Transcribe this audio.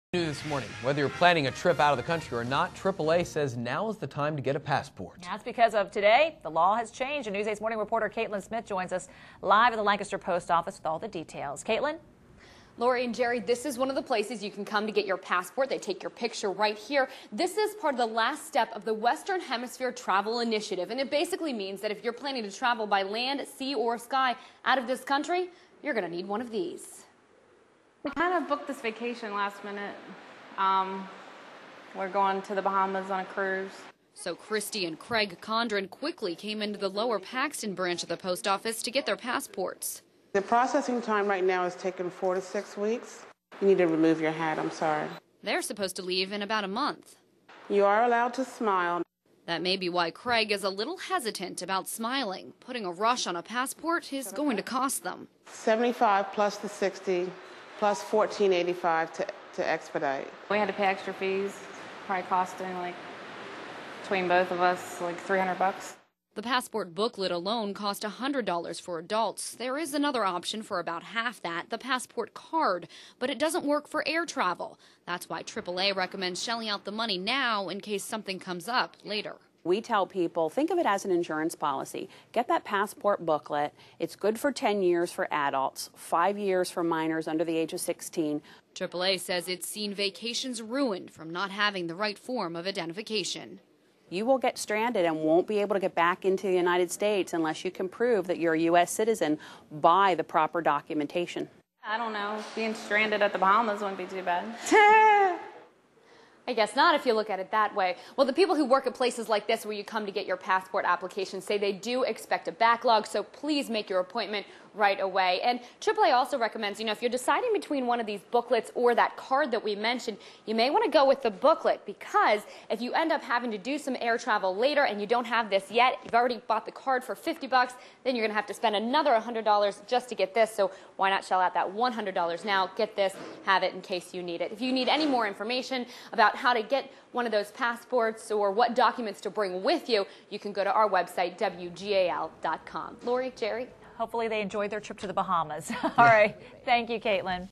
News this morning, whether you're planning a trip out of the country or not, AAA says now is the time to get a passport. That's because of today. The law has changed. And News 8's morning reporter Caitlin Smith joins us live at the Lancaster Post Office with all the details. Caitlin? Lori and Jerry, this is one of the places you can come to get your passport. They take your picture right here. This is part of the last step of the Western Hemisphere Travel Initiative, and it basically means that if you're planning to travel by land, sea, or sky out of this country, you're going to need one of these. We kind of booked this vacation last minute. We're going to the Bahamas on a cruise. So Christy and Craig Condren quickly came into the Lower Paxton branch of the post office to get their passports. The processing time right now is taking 4 to 6 weeks. You need to remove your hat, I'm sorry. They're supposed to leave in about a month. You are allowed to smile. That may be why Craig is a little hesitant about smiling. Putting a rush on a passport is going to cost them. 75 plus the 60 plus $14.85 to expedite. We had to pay extra fees, probably costing like between both of us like $300. The passport booklet alone cost $100 for adults. There is another option for about half that, the passport card, but it doesn't work for air travel. That's why AAA recommends shelling out the money now in case something comes up later. We tell people, think of it as an insurance policy. Get that passport booklet. It's good for 10 years for adults, 5 years for minors under the age of 16. AAA says it's seen vacations ruined from not having the right form of identification. You will get stranded and won't be able to get back into the United States unless you can prove that you're a U.S. citizen by the proper documentation. I don't know, being stranded at the Bahamas wouldn't be too bad. I guess not if you look at it that way. Well, the people who work at places like this where you come to get your passport application say they do expect a backlog, so please make your appointment right away. And AAA also recommends, if you're deciding between one of these booklets or that card that we mentioned, you may want to go with the booklet, because if you end up having to do some air travel later and you don't have this yet, you've already bought the card for $50, then you're going to have to spend another $100 just to get this. So why not shell out that $100 now, get this, have it in case you need it. If you need any more information about how to get one of those passports or what documents to bring with you, you can go to our website, WGAL.com. Lori, Jerry? Hopefully they enjoyed their trip to the Bahamas. All right. Thank you, Caitlin.